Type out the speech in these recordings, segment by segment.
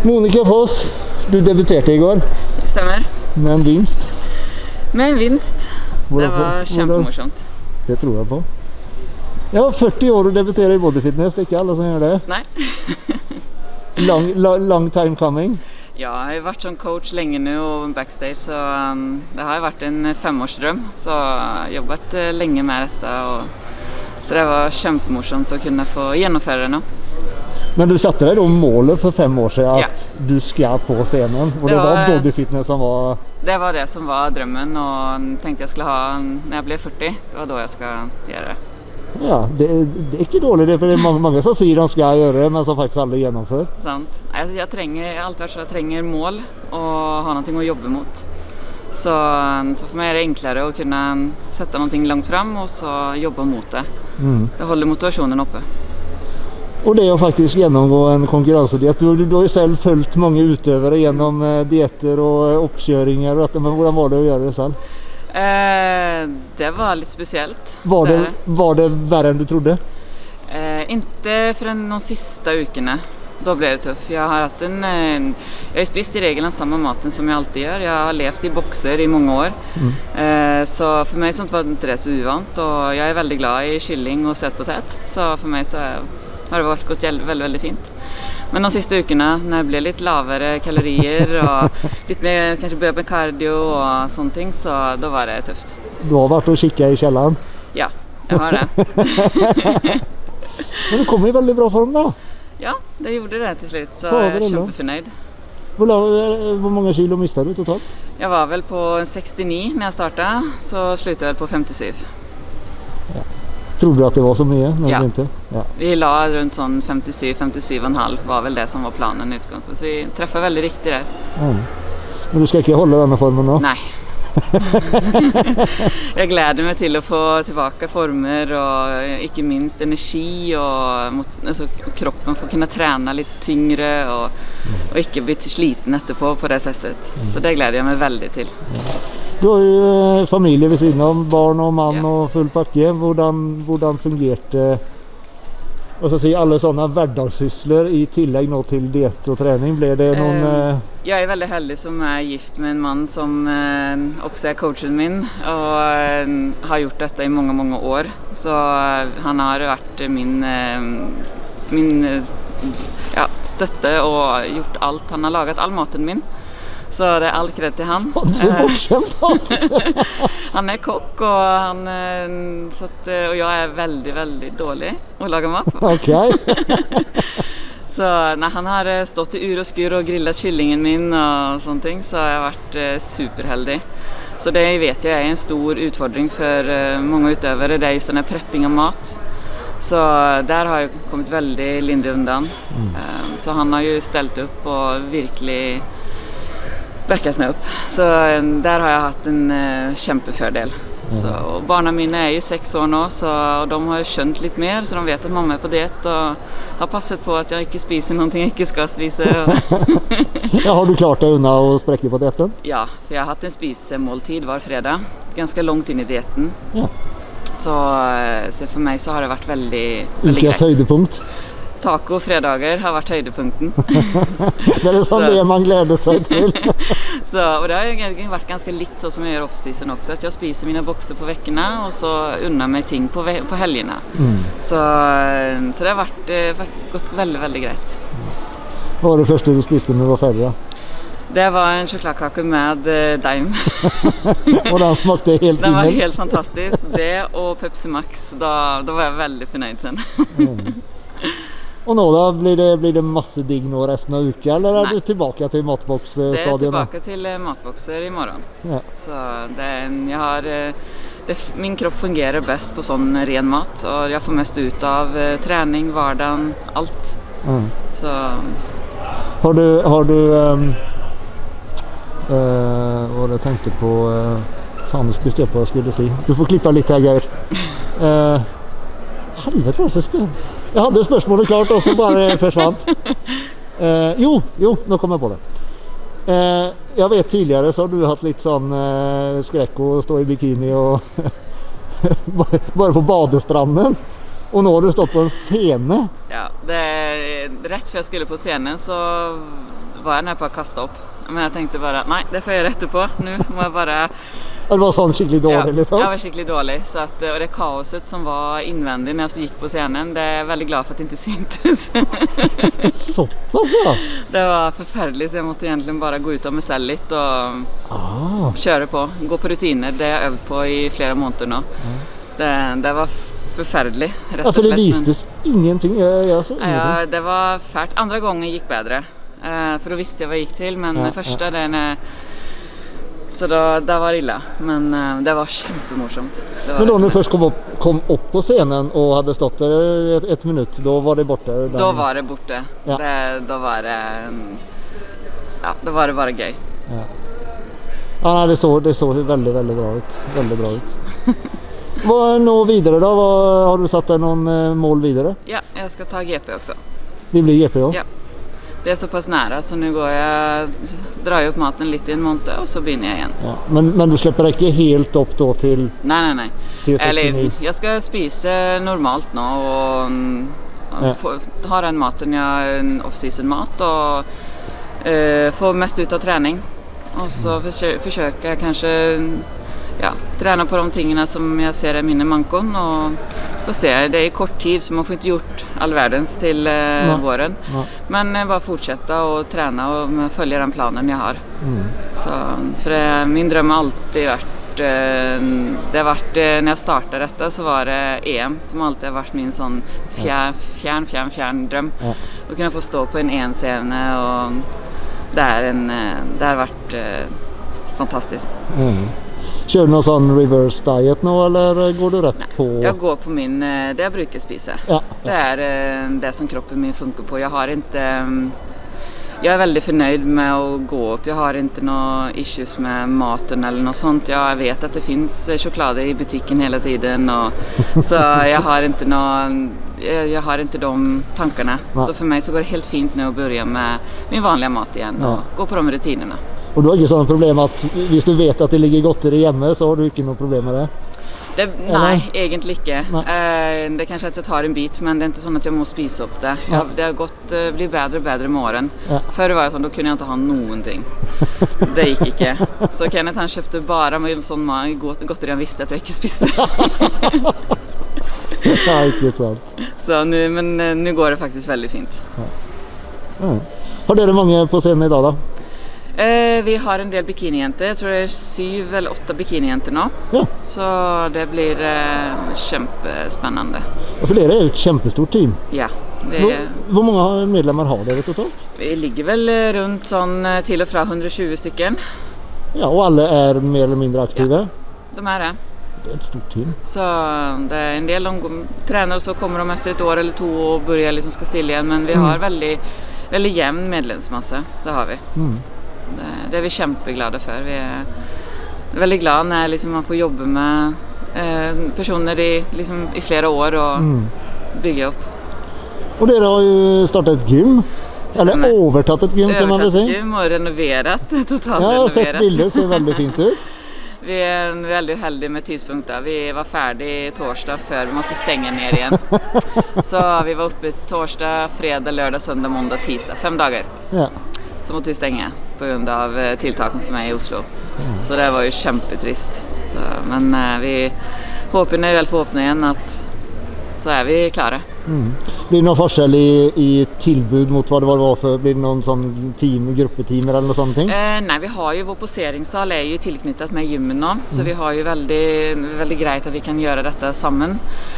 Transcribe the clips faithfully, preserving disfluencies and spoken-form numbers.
Monica Foss, du debuterte i går. Stemmer. Med en vinst. Med en vinst. Hvordan, det var kjempemorsomt. Det tror jeg på. Ja, førti år å debutere i bodyfitness, det er ikke alle som gjør det. Nei. long, long, long time coming. Ja, jeg har vært som coach lenge nå og backstage, så um, det har vært en femårsdrøm. Så jeg har jobbet lenge med dette, og, så det var kjempemorsomt å kunne få gjennomføre det nå. Men du satte deg da målet for fem år siden at ja. du skal på scenen, og det, det var, var bodyfitness som var... Det var det som var drømmen, og tenkte jeg skulle ha når jeg ble førti. Det var da jeg skal gjøre det. Ja, det, det er ikke dårlig det, for det er mange, mange som sier de skal gjøre det, men som faktisk aldri gjennomfører. Sant. Jeg, jeg trenger, jeg alltid vært så jeg trenger mål og ha noe å jobbe mot. Så, så for meg er det enklere å kunne sette noe langt frem, og så jobbe mot det. Mm. Det holder motivasjonen oppe. Og det å faktisk gjennomgå en konkurransediett. Du, du, du har jo selv følt mange utøvere gjennom eh, dietter og eh, oppkjøringer og dette, men hvordan var det å gjøre det selv? Eh, det var litt spesielt. Var det, var det verre enn du trodde? Eh, inte för de sista ukene. Då blev det tufft. Jag har haft en eh, jag har spist i regel den samma maten som jag alltid gör. Jag har levt i boxer i många år. Mm. Eh, så för mig sånt var inte det så uvant, och jag är väldigt glad i kylling och sötpotet. Så för mig så har det varit gått väldigt väldigt fint. Men de sista ukerna när det blev lite lavere kalorier och lite mer kanske börja med cardio och sånt ting, så då var det tufft. Du har varit och kikkat i källaren? Ja, jag har det. Men du kommer i väldigt bra form då? Ja, det gjorde det till slut, så jag är kjempeförnöjd. Hur, hur många kilo mistade du totalt? Jag var väl på sextionio när jag startade, så slutade jag på femtiosju. Ja. Tror du att det var så mycket? Ja. Inte? Ja. Vi la runt sån femtiosju, femtiosju komma fem var väl det som var planen utgångspunkt. Så vi träffade väldigt riktigt där. Mm. Men du ska inte hålla den här formen då? Nej. Jag gläder mig till att få tillbaka former och inte minst energi, och alltså, kroppen får kunna träna lite tyngre och, och inte bli sliten etterpå på det sättet. Så det gläder jag mig väldigt till. Du har ju familie vid sidan av, barn och man ja. Och full pakke. Hvordan, hvordan fungerte vad ska jag säga, alla sådana vardagssysslor i tillägg nå till diet och träning? Blev det någon... Uh, jag är väldigt heldig som är gift med en man som uh, också är coachen min och uh, har gjort detta i många, många år. Så uh, han har varit min, uh, min uh, ja, stötte och gjort allt. Han har lagat all maten min. Så det är all cred till han. Han är kock, och han så att, och jag är väldigt väldigt dålig att laga mat. Okej. Så när han har stått i ur och skur och grillat kyllingen min och sånt ting, så har jag varit superheldig. Så det vet jag är en stor utfordring för många utövare, det är just den här prepping av mat. Så där har jag kommit väldigt lindrigt undan. Mm. Så han har ju ställt upp och verkligen backat mig upp. Så där har jag haft en uh, kjempefördel. Mm. Så, och barna mina är ju sex år nu, så och de har ju skönt lite mer, så de vet att mamma är på diet och har passat på att jag inte spiser någonting jag inte ska spisa. Ja, har du klart dig undan och spräcka på dietten? Ja, för jag har haft en spisemåltid var fredag, ganska långt in i dieten. Ja. Så, så för mig så har det varit väldigt, väldigt Ukas höjdepunkt? Taco fredagar har varit höjdepunkten. Det är sån det man gläder sig till. Så, och det har ju varit ganska likt så som jag gör off-season också. Att jag spiser mina boxer på veckorna och så unnar mig ting på, på helgerna. Mm. Så, så det har varit, varit gått väldigt, väldigt grejt. Vad var det första du spiste när du var färdig? Det var en chokladkaka med eh, daim. Och den smakade helt Den var himmels. helt fantastisk. Det och Pepsi Max, då, då var jag väldigt förnöjd sen. Mm. Och nu då, blir det, blir det masse digg nå resten av uka, eller är Nej. Du tillbaka till matboxstadien? Det är tillbaka till uh, matboxer imorgon. Ja. Så det är, jag har, uh, det, min kropp fungerar bäst på sån ren mat, och jag får mest ut av uh, träning, vardagen, allt. Mm. Så. Har du, har du um, uh, vad jag tänkte på, uh, fan, du på vad jag skulle säga. Du får klippa lite här, Geir. Uh, helvete vad jag ska Jag hade spørsmålet klart, och så bara försvann. Eh, jo, jo, nu kommer jag på det. Eh, jag vet tidigare så har du haft lite sån eh, skräck att stå i bikini och bara på badestranden. Och nu har du stått på en scene. Ja, det är rätt för jag skulle på scenen, så var jag nära på att kasta upp. Men jag tänkte bara, nej, det får jag göra etterpå. Nu må jag bara... Det var sånn skikkelig dårlig, ja, liksom? jag var skikkelig dårlig. Så att, och det kaoset som var invändigt när jag gick på scenen, det är jag väldigt glad för att det inte syntes. Såpass, ja. Det var förfärligt, så jag måste egentligen bara gå ut av mig själv lite och ah. köra på. Gå på rutiner, det jag övat på i flera månader nu. Mm. Det, det var förfärligt. Ja, för det vistes men... ingenting. Jag, jag såg ingenting. Ja, det var färt. Andra gången gick bättre. Uh, för då visste jag vad jag gick till, men ja, första ja. den... Så då, det var illa, men uh, det var kjempemorsomt. Men då när du först kom upp, kom upp på scenen och hade stått där ett, ett minut, då var det borta? Den... Då var det borta. Ja. Det, då var det... Ja, då var det bara gøy. Ja, ja det, så, det såg väldigt, väldigt bra ut. Väldigt bra ut. Vad nå vidare då? Vad, har du satt dig någon mål vidare? Ja, jag ska ta G P också. Det blir G P, ja? Ja. Det är så pass nära, så nu går jag, drar jag upp maten lite i en månad och så börjar jag igen. Ja, men, men du släpper inte helt upp då till... Nej, nej, nej. Till Eller, jag ska spise normalt nu och, och ja. få, ha den maten, jag en off-season mat och uh, få mest ut av träning. Och så mm. försö försöka jag kanske ja, träna på de tingene som jag ser är mina mankon och får se, det är kort tid så man får inte gjort all världens till eh, våren. Ja. Men eh, bara fortsätta och träna och följa den planen jag har. Mm. Så, för det, min dröm har alltid varit, eh, det har varit eh, när jag startade detta så var det E M som alltid har varit min sån fjärn, fjärn, fjärn, fjärn dröm. Ja. Att kunna få stå på en en-scen och det, är en, det har varit eh, fantastiskt. Mm. Kör du någon sån reverse diet nu eller går du rätt? Nej, på? Jag går på min, det jag brukar spisa. Ja, ja. Det är det som kroppen min funkar på. Jag har inte, jag är väldigt förnöjd med att gå upp. Jag har inte några issues med maten eller något sånt. Jag vet att det finns choklad i butiken hela tiden och så jag har inte någon, jag har inte de tankarna. Ja. Så för mig så går det helt fint nu att börja med min vanliga mat igen och ja. gå på de rutinerna. Och du har inte sådana problem att hvis du vet att det ligger godteri hemma så har du inte något problem med det? det nej, egentligen inte. Nej. Det kanske att jag tar en bit, men det är inte så att jag måste spisa upp det. Jag, det har gått, blir bättre och bättre morgon. Ja. Förr var jag sån, då kunde jag inte ha någonting. Det gick inte. Så Kenneth han köpte bara med sån man godteri han visste att jag inte spiste. Ja, inte sant. Så nu, men nu går det faktiskt väldigt fint. Ja. Ja. Har det många på scenen idag då? Eh, vi har en del bikinijenter, jag tror det är syv eller åtta bikinijenter nu. Ja. Så det blir eh, kämpespännande. Ja, för det är ju ett kämpestort team. Ja. Det är... Hur många medlemmar har det totalt? Vi ligger väl runt sån till och från hundratjugo stycken. Ja, och alla är mer eller mindre aktiva? Ja, de är det. Det är ett stort team. Så det är en del de tränar och så kommer de efter ett år eller två och börjar liksom ska stilla igen. Men vi mm. har väldigt, väldigt jämn medlemsmassa, det har vi. Mm. Det, det är vi kämpeglada för. Vi är väldigt glada när liksom man får jobba med eh, personer i, liksom, i flera år och mm. bygga upp. Och det har ju startat ett gym. Eller övertagit ett gym kan man väl säga. Övertagit ett gym och renoverat. Totalt ja, jag har sett bilder, ser väldigt fint ut. Vi är väldigt heldiga med tidpunkter. Vi var färdiga torsdag för vi måste stänga ner igen. Så vi var uppe torsdag, fredag, lördag, söndag, måndag, tisdag. Fem dagar. Ja. Så måste vi stänga på grund av tilltaken som är i Oslo. Mm. Så det var ju kämpetrist. Så, men eh, vi hoppas när vi väl får öppna igen att så är vi klara. Mm. Blir det någon forskel i, i tillbud mot vad det var för? Blir det någon sån team, gruppeteam eller något sånt? Eh, nej, vi har ju vår poseringssal är ju tillknyttat med gymmen nu. Mm. Så vi har ju väldigt, väldigt grejt att vi kan göra detta samman.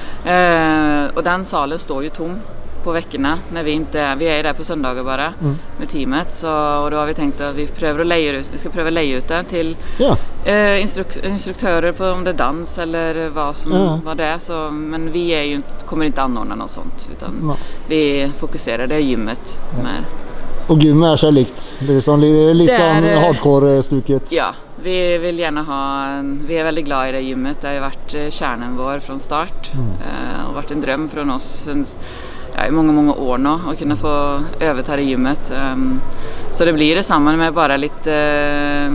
Eh, och den salen står ju tom på veckorna när vi inte vi är där på söndagar bara mm. med teamet så och då har vi tänkt att vi prövar att leja ut vi ska pröva leja ut det till ja. eh, instruk instruktörer på om det är dans eller vad som ja. vad det är så men vi är ju kommer inte anordna något sånt utan ja. vi fokuserar det är gymmet ja. med. Och gym är så likt det är sån lite sån hardcore stuket. Ja, vi vill gärna ha vi är väldigt glada i det gymmet. Det har ju varit kärnan vår från start mm. eh, och varit en dröm från oss ja, i många, många år nu och kunna få överta i gymmet. Um, så det blir det samma med bara lite uh,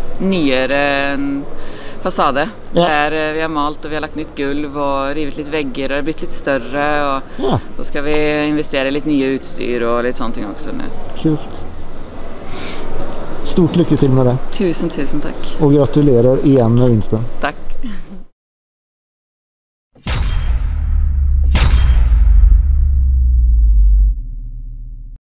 nyare uh, fasade. Ja. Där uh, vi har malt och vi har lagt nytt gulv och rivit lite väggar och det har blivit lite större och ja. Då ska vi investera i lite nya utstyr och lite sånt också nu. Kul. Stort lykke til med det. Tusen, tusen takk. Og gratulerer igjen med vinsten. Takk.